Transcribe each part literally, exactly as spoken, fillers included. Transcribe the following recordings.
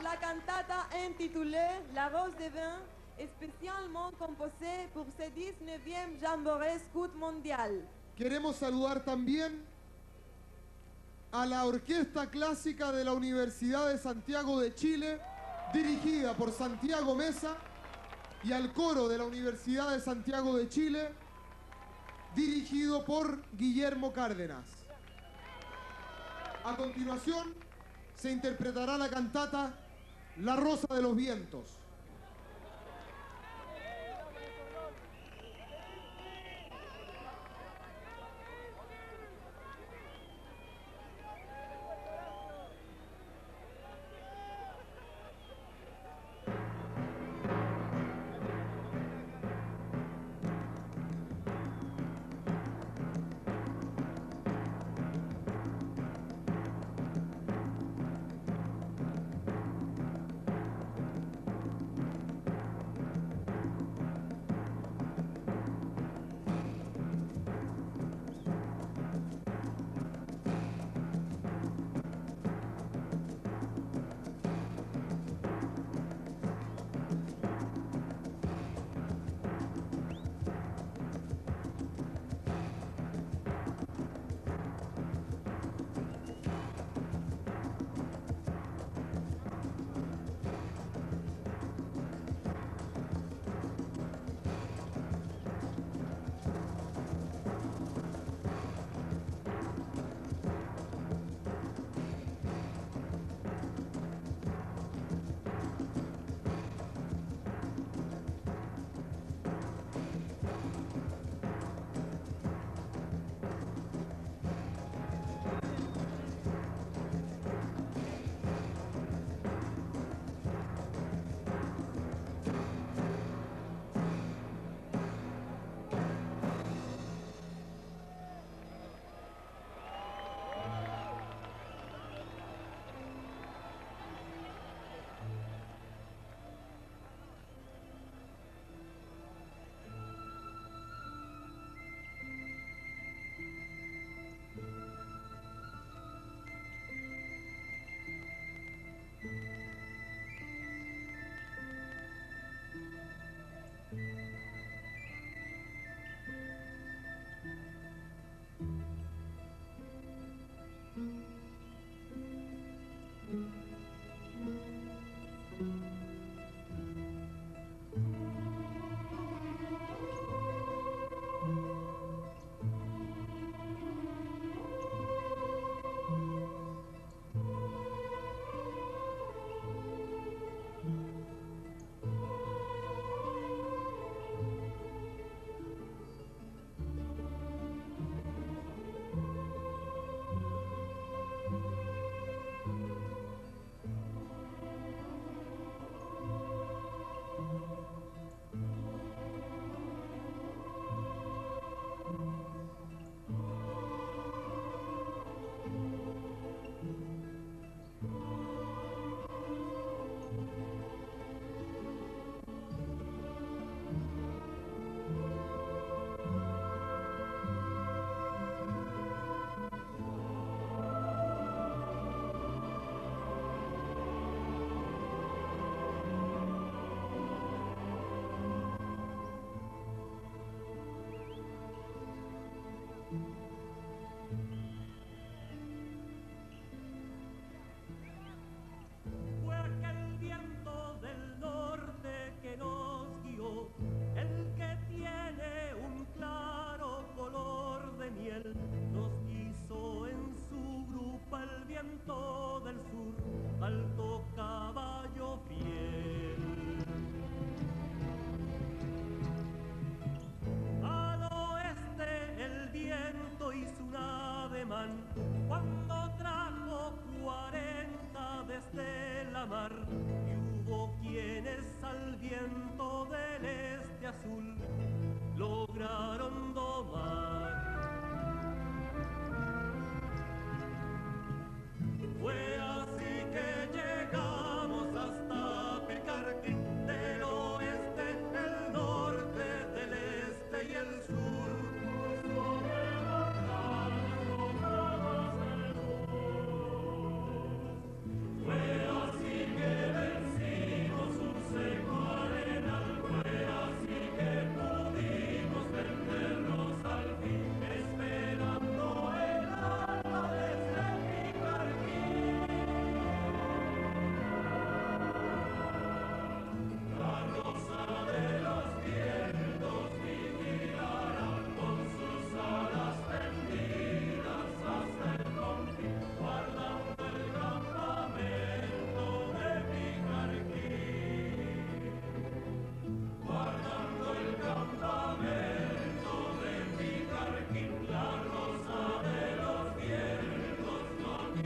la cantata intitulée La Rose des Vins, spécialement composée pour ce dix-neuvième Jamboree Scout Mondial. Queremos saludar también a la Orquesta Clásica de la Universidad de Santiago de Chile, dirigida por Santiago Mesa, y al coro de la Universidad de Santiago de Chile, dirigido por Guillermo Cárdenas. A continuación, se interpretará la cantata La Rosa de los Vientos. Cuando trajo cuarenta desde la mar, y hubo quienes al viento del este azul lograron domar. Fue así que llegamos hasta Picarquí, del oeste, el norte, del este y el sur. Fue así que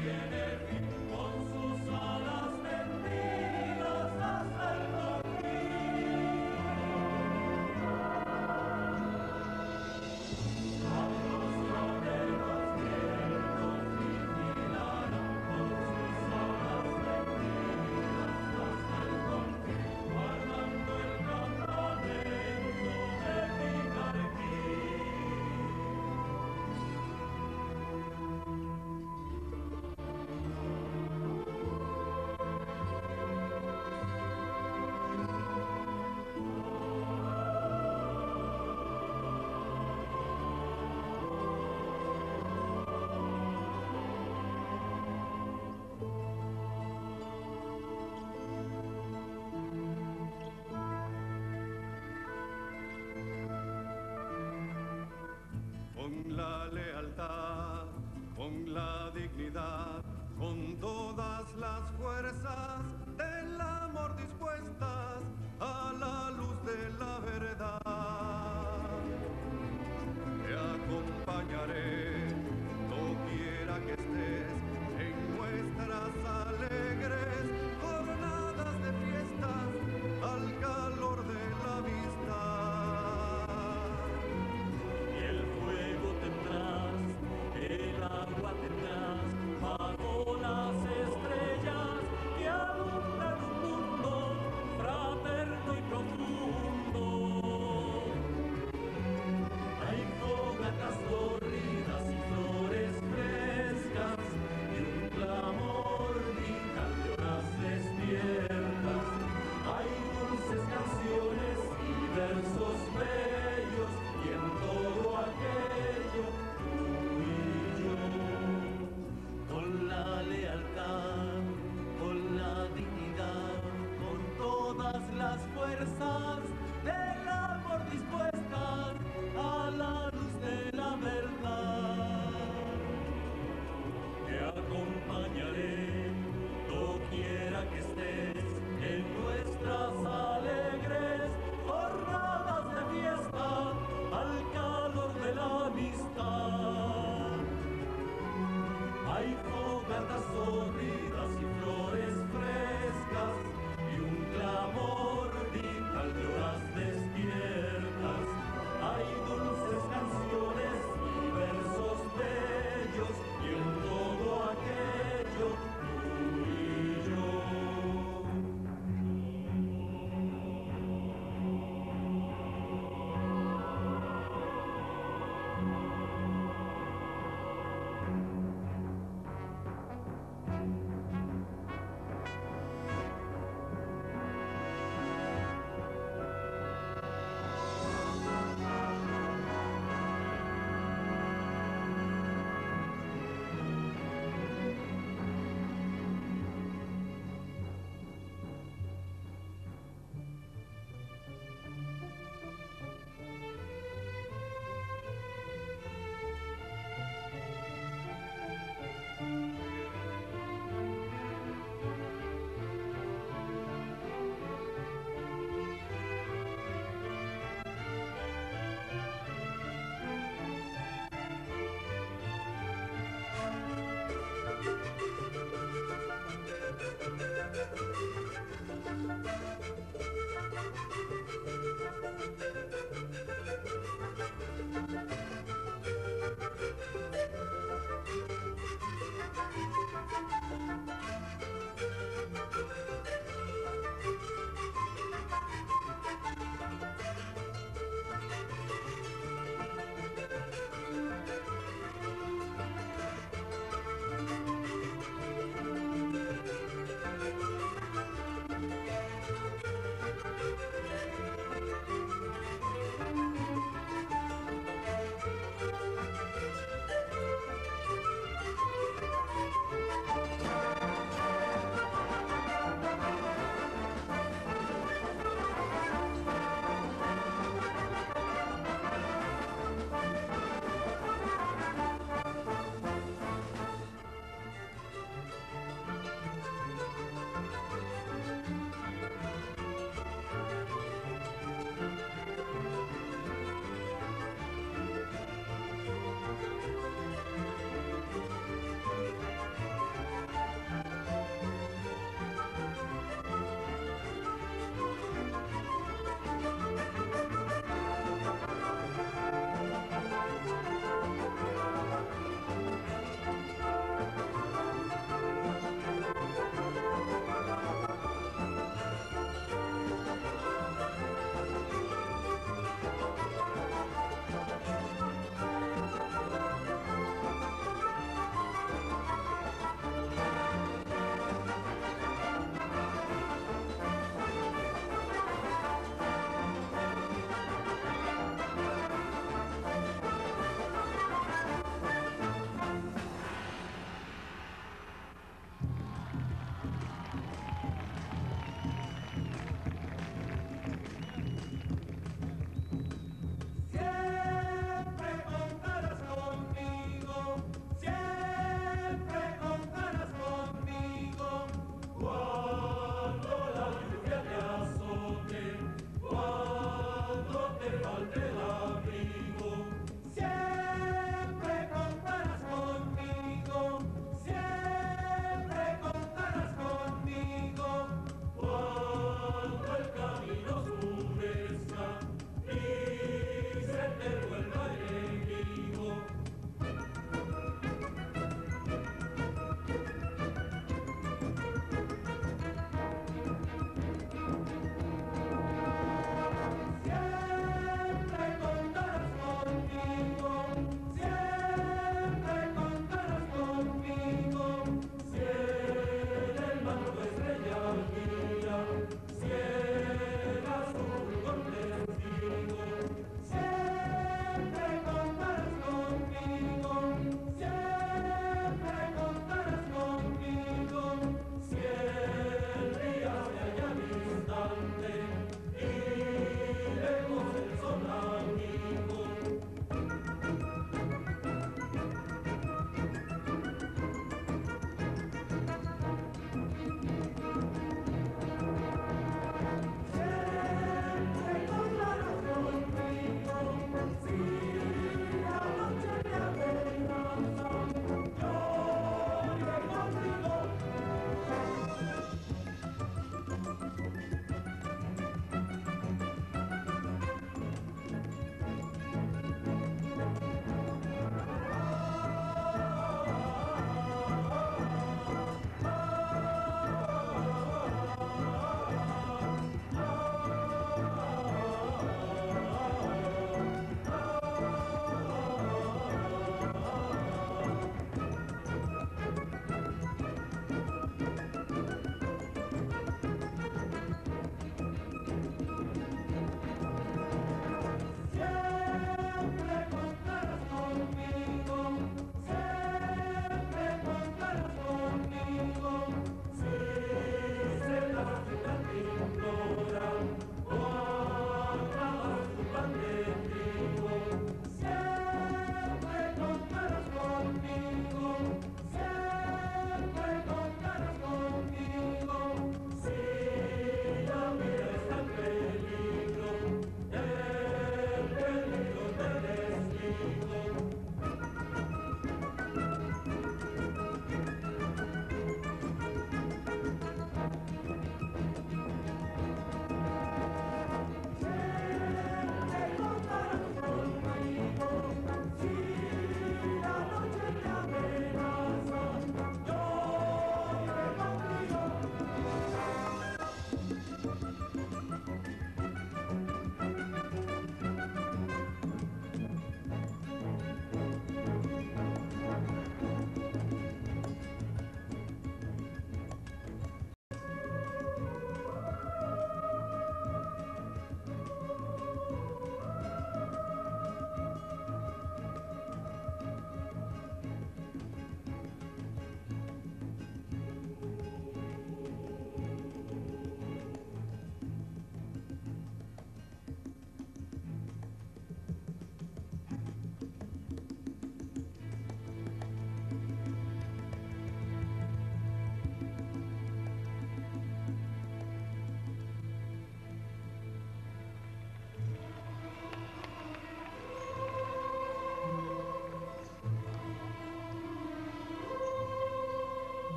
Con la lealtad, con la dignidad, con todas las fuerzas del amor dispuestas a la luz de la verdad. Te acompañaré, doquiera que estés, en nuestras alegres jornadas de fiestas, al calor de la amistad. Y el fuego tendrás, el agua tendrás, bajo las estrellas que alumbran un mundo fraterno y profundo. Hay fogatas corridas y flores frescas y un clamor vital de horas despiertas. Hay dulces canciones y versos bellos y en todo aquello tú y yo. Con la lealtad, con la dignidad, con todas las fuerzas del amor dispuestas a la luz de la verdad. Te acompañaré, doquiera que estés, en nuestras alegres jornadas de fiesta, al calor de la amistad. Hay fogatas horridas y flores frescas y un clamor vital de horas despiertas. Hay dulces canciones y versos bellos y en todo aquello tú y yo.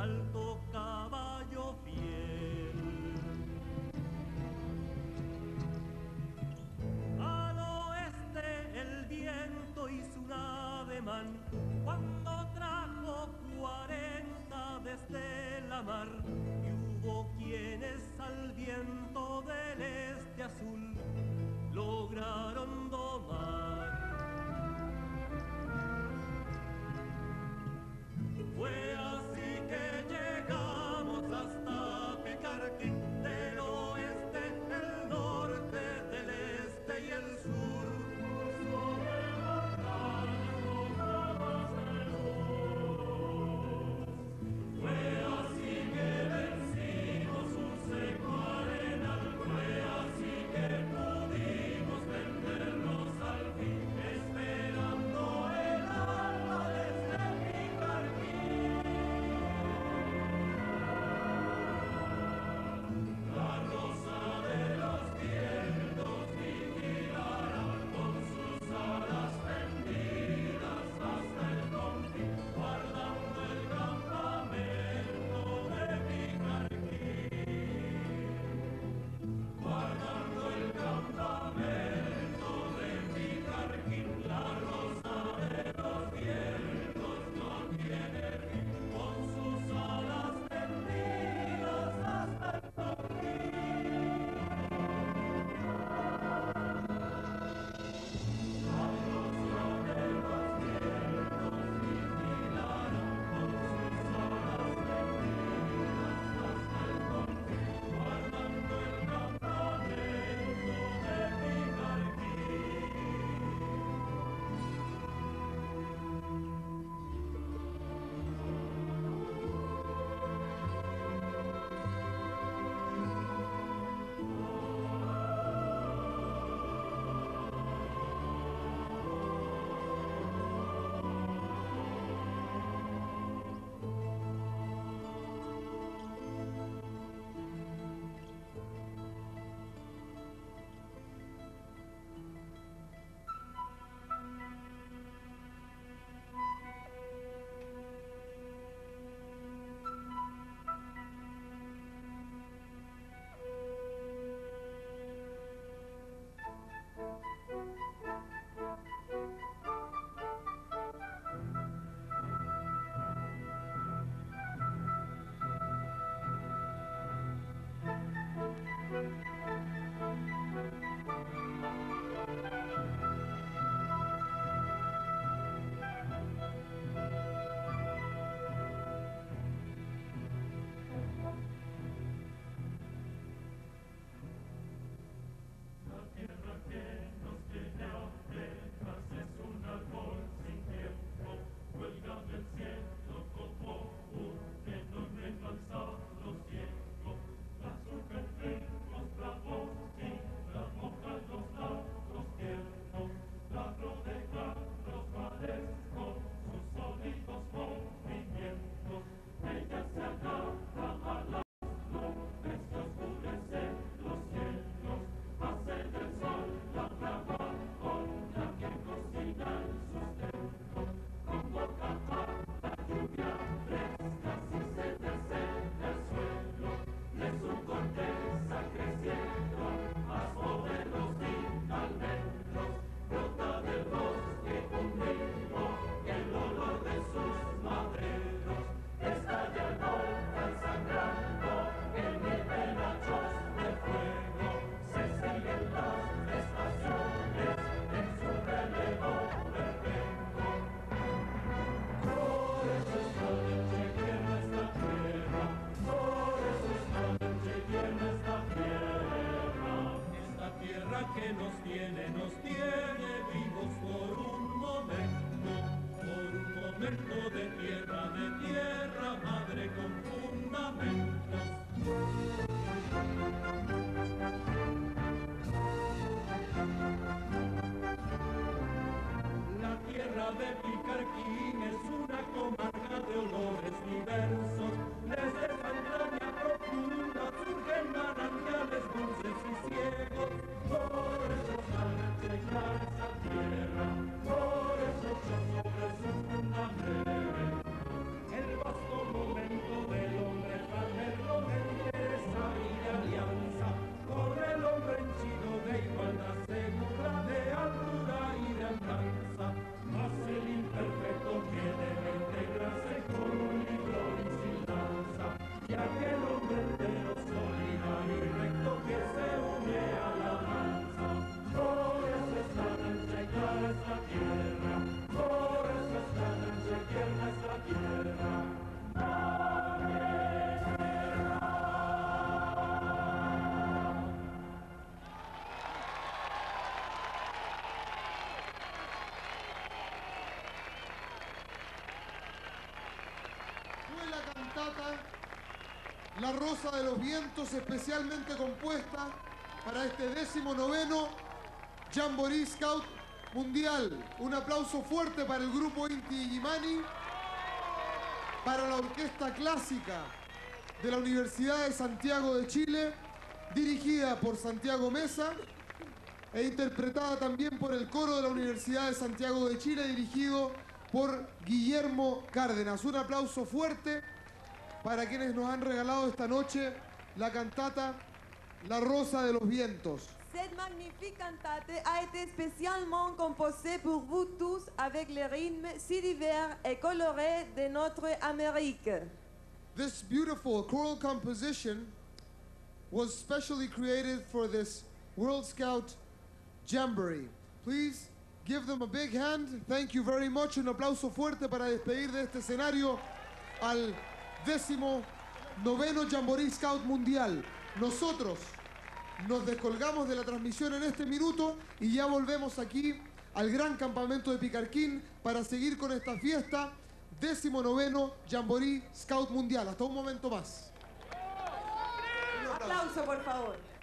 alto caballo fiel. Al oeste el viento hizo un ademán cuando trajo cuarenta desde la mar, y hubo quienes al viento del este azul lograron domar. Fue así que llegamos hasta Picarquín, del oeste, el norte, del este y el sur. Sobre montañas rodadas de luz. Fue así que vencimos un seco arenal, fue así que pudimos vendernos al fin, esperando el alba desde Picarquín. La rosa de los vientos vigilará con sus alas tendidas hasta el confín, guardando el campamento de Picarquín. Guardando el campamento de Picarquín, la rosa de los vientos no tiene fin, con sus alas tendidas hasta el que nos tiene, nos tiene vivos por un momento, por un momento de tierra, de tierra madre con fundamentos. La tierra de Picarquín es una comarca de olores diversos, desde esa entraña profunda surgen manantiales dulces y ciegos. Por eso saben llegar a esa tierra, por eso echó sobre sus fundamentos el vasto momento de y aquel hombre entero, solidario y recto que se une a la danza. Por eso es tan ancha y clara esta tierra, por eso es tan ancha y tierna esta tierra. Fue la cantata La Rosa de los Vientos, especialmente compuesta para este décimo noveno Jamboree Scout Mundial. Un aplauso fuerte para el grupo Inti Illimani, para la Orquesta Clásica de la Universidad de Santiago de Chile, dirigida por Santiago Mesa e interpretada también por el coro de la Universidad de Santiago de Chile, dirigido por Guillermo Cárdenas. Un aplauso fuerte para quienes nos han regalado esta noche la cantata La Rosa de los Vientos. Cette magnifique cantate a été spécialement composée pour vous tous avec les rythmes si divers et colorés de notre Amérique. This beautiful choral composition was specially created for this World Scout Jamboree. Please give them a big hand. Thank you very much. Un aplauso fuerte para despedir de este escenario al décimo noveno Jamboree Scout Mundial. Nosotros nos descolgamos de la transmisión en este minuto y ya volvemos aquí al gran campamento de Picarquín para seguir con esta fiesta, décimo noveno Jamboree Scout Mundial. Hasta un momento más. Aplauso, por favor.